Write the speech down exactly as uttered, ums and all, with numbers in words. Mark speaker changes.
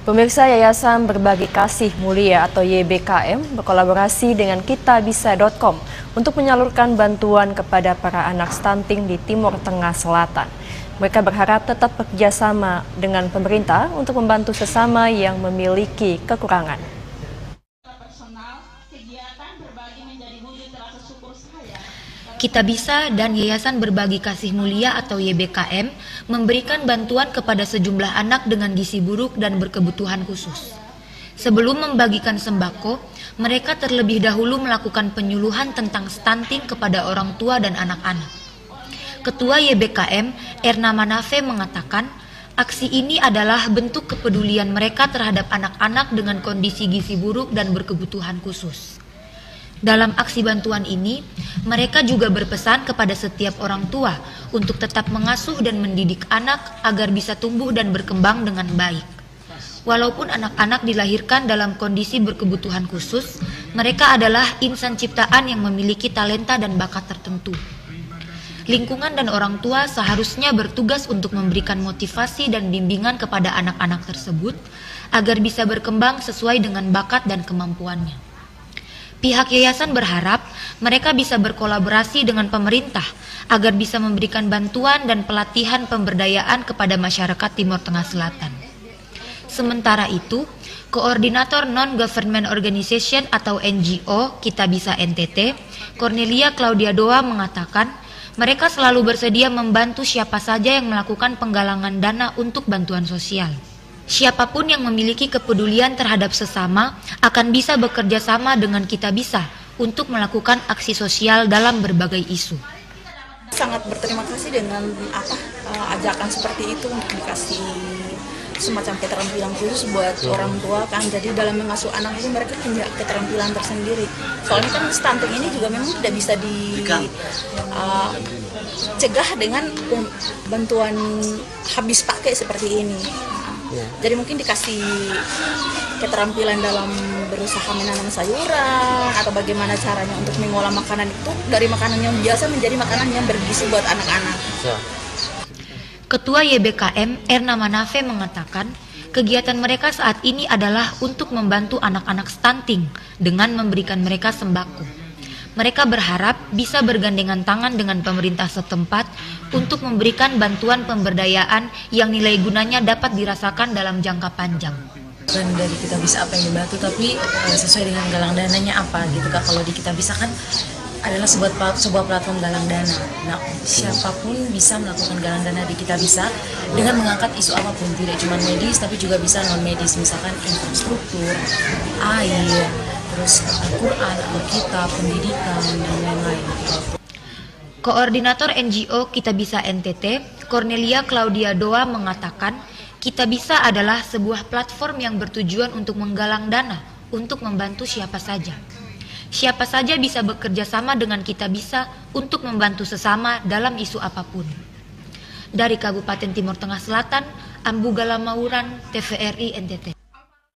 Speaker 1: Pemirsa, Yayasan Berbagi Kasih Mulia atau Y B K M berkolaborasi dengan kitabisa titik com untuk menyalurkan bantuan kepada para anak stunting di Timur Tengah Selatan. Mereka berharap tetap bekerjasama dengan pemerintah untuk membantu sesama yang memiliki kekurangan.
Speaker 2: Kitabisa dan Yayasan Berbagi Kasih Mulia atau Y B K M memberikan bantuan kepada sejumlah anak dengan gizi buruk dan berkebutuhan khusus. Sebelum membagikan sembako, mereka terlebih dahulu melakukan penyuluhan tentang stunting kepada orang tua dan anak-anak. Ketua Y B K M, Erna Manafe, mengatakan, aksi ini adalah bentuk kepedulian mereka terhadap anak-anak dengan kondisi gizi buruk dan berkebutuhan khusus. Dalam aksi bantuan ini, mereka juga berpesan kepada setiap orang tua untuk tetap mengasuh dan mendidik anak agar bisa tumbuh dan berkembang dengan baik. Walaupun anak-anak dilahirkan dalam kondisi berkebutuhan khusus, mereka adalah insan ciptaan yang memiliki talenta dan bakat tertentu. Lingkungan dan orang tua seharusnya bertugas untuk memberikan motivasi dan bimbingan kepada anak-anak tersebut agar bisa berkembang sesuai dengan bakat dan kemampuannya. Pihak yayasan berharap mereka bisa berkolaborasi dengan pemerintah agar bisa memberikan bantuan dan pelatihan pemberdayaan kepada masyarakat Timur Tengah Selatan. Sementara itu, Koordinator Non-Government Organization atau N G O Kitabisa N T T, Cornelia Claudia Doa, mengatakan mereka selalu bersedia membantu siapa saja yang melakukan penggalangan dana untuk bantuan sosial. Siapapun yang memiliki kepedulian terhadap sesama akan bisa bekerja sama dengan Kitabisa untuk melakukan aksi sosial dalam berbagai isu.
Speaker 3: Sangat berterima kasih dengan apa uh, ajakan seperti itu untuk dikasih semacam keterampilan khusus buat orang tua kan. Jadi dalam mengasuh anak itu mereka punya keterampilan tersendiri. Soalnya kan stunting ini juga memang tidak bisa dicegah uh, dengan bantuan habis pakai seperti ini. Ya. Jadi mungkin dikasih keterampilan dalam berusaha menanam sayuran atau bagaimana caranya untuk mengolah makanan itu dari makanan yang biasa menjadi makanan yang bergizi buat anak-anak. Ya.
Speaker 2: Ketua Y B K M, Erna Manafe, mengatakan kegiatan mereka saat ini adalah untuk membantu anak-anak stunting dengan memberikan mereka sembako. Mereka berharap bisa bergandengan tangan dengan pemerintah setempat untuk memberikan bantuan pemberdayaan yang nilai gunanya dapat dirasakan dalam jangka panjang.
Speaker 4: Dan dari Kitabisa apa yang dibantu, tapi eh, sesuai dengan galang dananya apa gitu Kak. Kalau di Kitabisa kan adalah sebuah, sebuah platform galang dana. Nah, siapapun bisa melakukan galang dana di Kitabisa dengan mengangkat isu apapun, tidak cuma medis tapi juga bisa non medis, misalkan infrastruktur, air, terus Al-Quran, Alkitab, pendidikan, dan lain-lain.
Speaker 2: Koordinator N G O Kitabisa N T T, Cornelia Claudia Doa, mengatakan Kitabisa adalah sebuah platform yang bertujuan untuk menggalang dana untuk membantu siapa saja. Siapa saja bisa bekerja sama dengan Kitabisa untuk membantu sesama dalam isu apapun. Dari Kabupaten Timur Tengah Selatan, Ambu Galamauran, T V R I N T T.